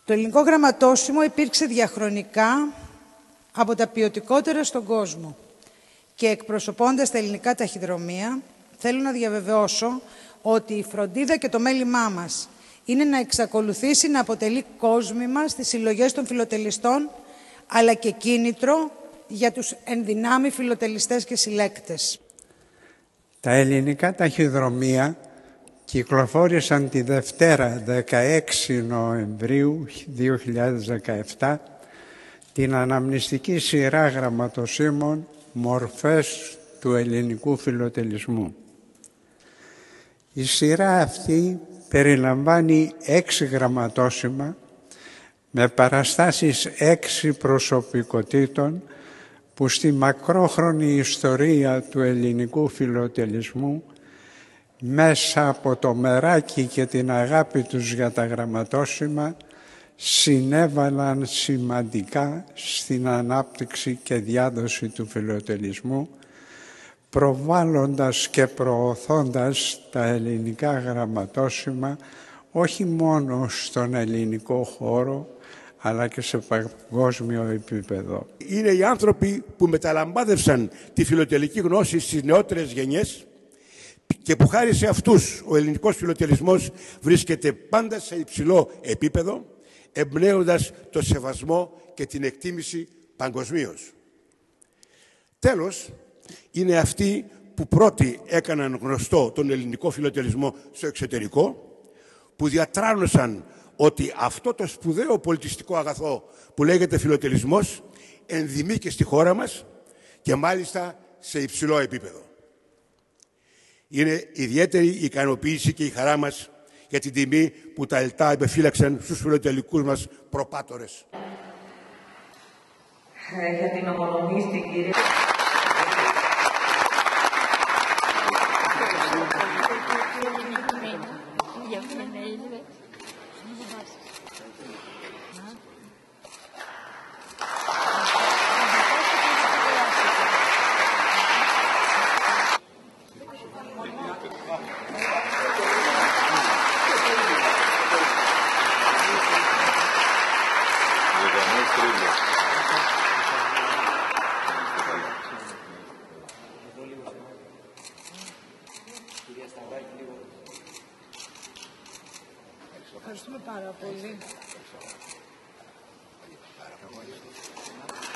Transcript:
Το ελληνικό γραμματόσημο υπήρξε διαχρονικά από τα ποιοτικότερα στον κόσμο και εκπροσωπώντας τα ελληνικά ταχυδρομεία, θέλω να διαβεβαιώσω ότι η φροντίδα και το μέλημά μας είναι να εξακολουθήσει να αποτελεί κόσμημα στις συλλογές των φιλοτελιστών, αλλά και κίνητρο για τους ενδυνάμει φιλοτελιστές και συλλέκτες. Τα ελληνικά ταχυδρομεία κυκλοφόρησαν τη Δευτέρα 16 Νοεμβρίου 2017 την αναμνηστική σειρά γραμματοσύμων «Μορφές του ελληνικού φιλοτελισμού». Η σειρά αυτή περιλαμβάνει 6 γραμματόσημα με παραστάσεις 6 προσωπικότητων που στη μακρόχρονη ιστορία του ελληνικού φιλοτελισμού μέσα από το μεράκι και την αγάπη τους για τα γραμματόσημα συνέβαλαν σημαντικά στην ανάπτυξη και διάδοση του φιλοτελισμού, προβάλλοντας και προωθώντας τα ελληνικά γραμματόσημα όχι μόνο στον ελληνικό χώρο, αλλά και σε παγκόσμιο επίπεδο. Είναι οι άνθρωποι που μεταλαμπάδευσαν τη φιλοτελική γνώση στις νεότερες γενιές και που χάρη σε αυτούς ο ελληνικός φιλοτελισμός βρίσκεται πάντα σε υψηλό επίπεδο, εμπνέοντας το σεβασμό και την εκτίμηση παγκοσμίως. Τέλος, είναι αυτοί που πρώτοι έκαναν γνωστό τον ελληνικό φιλοτελισμό στο εξωτερικό, που διατράνωσαν ότι αυτό το σπουδαίο πολιτιστικό αγαθό που λέγεται φιλοτελισμός ενδυμεί και στη χώρα μας και μάλιστα σε υψηλό επίπεδο. Είναι ιδιαίτερη η ικανοποίηση και η χαρά μας για την τιμή που τα ΕΛΤΑ επεφύλαξαν στους φιλοτελικούς μας προπάτορες. Για την ομονομή στην κυρία. Ευχαριστούμε πάρα πολύ.